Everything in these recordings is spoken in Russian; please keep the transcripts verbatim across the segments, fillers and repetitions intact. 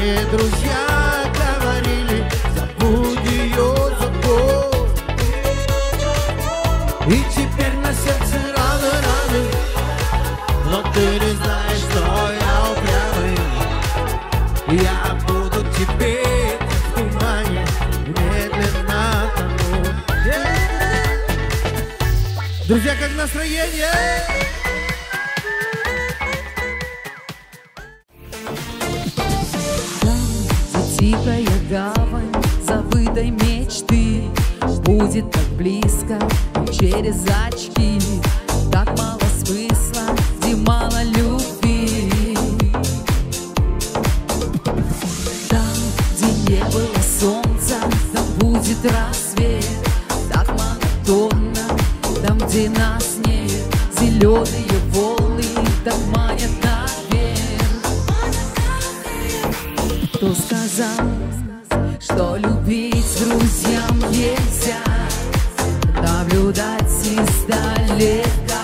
Все друзья говорили, забудь ее, забудь. И теперь на сердце раны, раны, но ты не знаешь, что я упрямый. Я буду теперь в тумане медленно тонуть. Друзья, как настроение? Тихая гавань забытой мечты будет так близко через очки. Так мало смысла, где мало любви. Там, где не было солнца, там будет рассвет. Так монотонно, там, где нас нет. Зеленые волны так манят наверх. Кто сказал, что любить друзьям нельзя? Наблюдать издалека,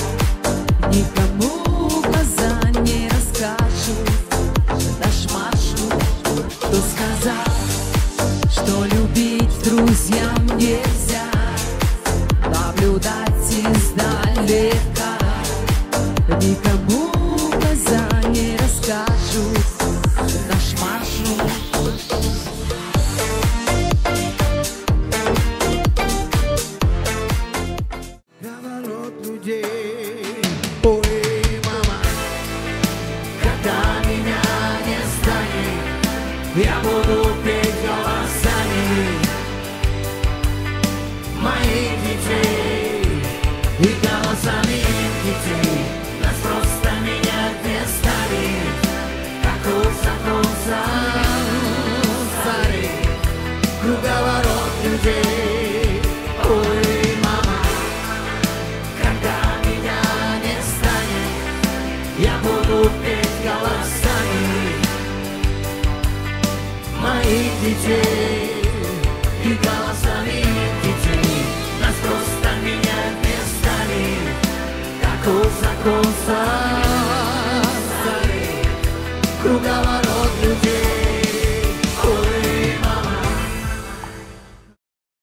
никому глаза не расскажут наш маршрут. Кто сказал, что любить друзьям нельзя? Наблюдать издалека, никому глаза не расскажут наш маршрут. Говорят людей, ой, мама, когда меня не станет, я буду петь голосами моих детей и голосами их детей. Нас просто менять местами, как уса-куса, цари, круговорот людей. Ой, мама, когда меня не станет, я буду петь голосами моих детей и голосами их детей. Нас просто менять местами, как уса-куса, цари, круговорот.